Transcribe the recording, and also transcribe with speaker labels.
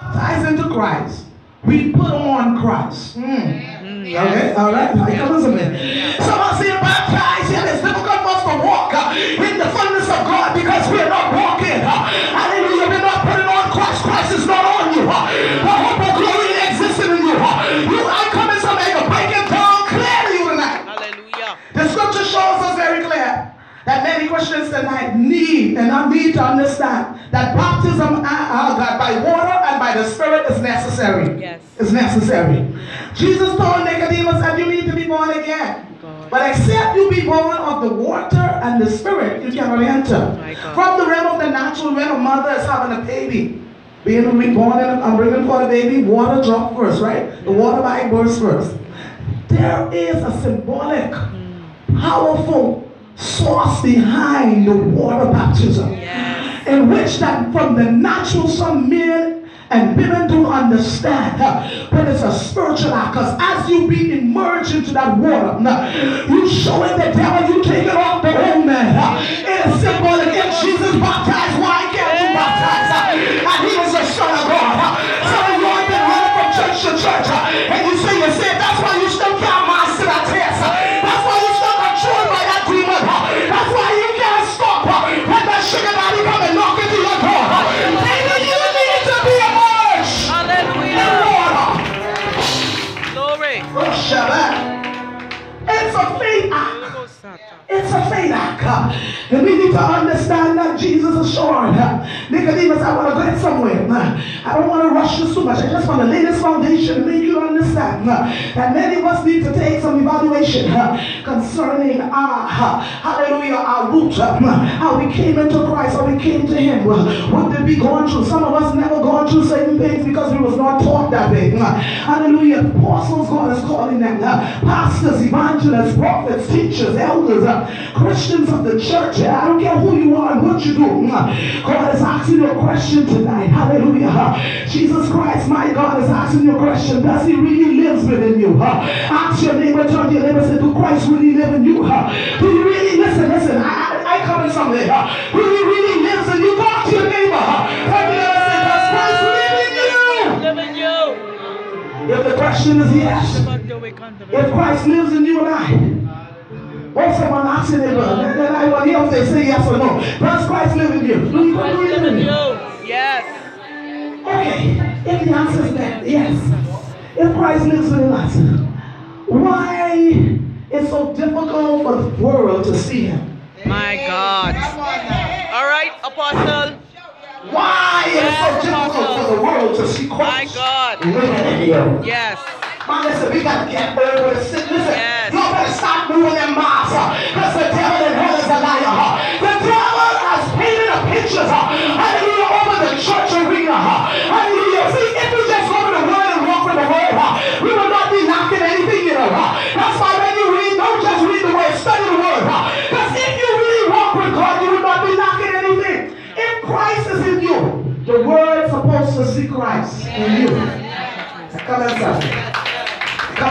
Speaker 1: Ties into Christ, we put on Christ. Okay, all right. Some are saying baptized, yet it's difficult for us to walk in the fullness of God because we're not walking. Hallelujah, we're not putting on Christ. Christ is not on you. The hope of glory existing in you. I come in to make a breaking down clear to you tonight.
Speaker 2: Hallelujah.
Speaker 1: The scripture shows us very clear that many Christians tonight need to understand that baptism by water and by the Spirit is necessary.
Speaker 2: Yes.
Speaker 1: It's necessary. Jesus told Nicodemus that you need to be born again. But except you be born of the water and the Spirit, you cannot enter. From the realm of the natural, when a mother is having a baby, being reborn and bringing forth a baby, water drop first, right? The water by burst first. There is a symbolic, powerful source behind the water baptism, in which that from the natural some men and women don't understand, but it's a spiritual act, because as you be immersed into that water, you showing the devil you taking off the old man. It is symbolic. If Jesus baptized, why can't you baptize? And he was the Son of God. Some of you have been running from church to church, and you say that's why you still can't master that test. That's why you still controlled by that demon. That's why you can't stop when that sugar daddy come and knock into your door. Maybe you need to be immersed.
Speaker 2: Hallelujah.
Speaker 1: In water.
Speaker 2: Glory.
Speaker 1: Oh, Shabbat. It's a faith act. It's a faith act. And we need to understand that Jesus is showing. Nicodemus, I want to get somewhere. I don't want to rush this too much. I just want to lay this foundation and make you understand that many of us need to take some evaluation concerning our root, how we came into Christ, how we came to Him. What did we go through? Some of us never gone through certain things because we was not taught that way. Hallelujah. Apostles, God is calling them. Pastors, evangelists, prophets, teachers, elders, Christians of the church. I don't care who you are and what you do. God is asking you a question tonight. Hallelujah. Jesus Christ, my God, is asking you a question. Does He really live within you? Ask your neighbor, turn to your neighbor, say, do Christ really live in you? Do you really, listen, I come in somewhere. Do you really live in you? Talk to your neighbor. Turn to your neighbor, say, does Christ live in you?
Speaker 2: Live in you.
Speaker 1: If the question is yes, if Christ lives in you and I, when someone asks you, then I want to hear them say yes or no. Does Christ live in you? Do you live in you?
Speaker 2: Yes.
Speaker 1: Okay, if the answer is that, yes. If Christ lives within us, why it's so difficult for the world to see Him?
Speaker 2: My God. All right, Apostle.
Speaker 1: Why it's so difficult for the world to see Christ?
Speaker 2: My God.
Speaker 1: Living in you?
Speaker 2: Yes.
Speaker 1: Man, listen, we got to get over the sin. Listen,
Speaker 2: Yes.
Speaker 1: you better stop moving them mouths, because the devil in hell is a liar. The devil has painted a picture, hallelujah, over the church arena. Hallelujah. See, if we just go to the word and walk with the word, we will not be lacking anything, That's why when you read, don't just read the word, study the word. Because if you really walk with God, you will not be lacking anything. If Christ is in you, the word is supposed to see Christ in you. Come inside.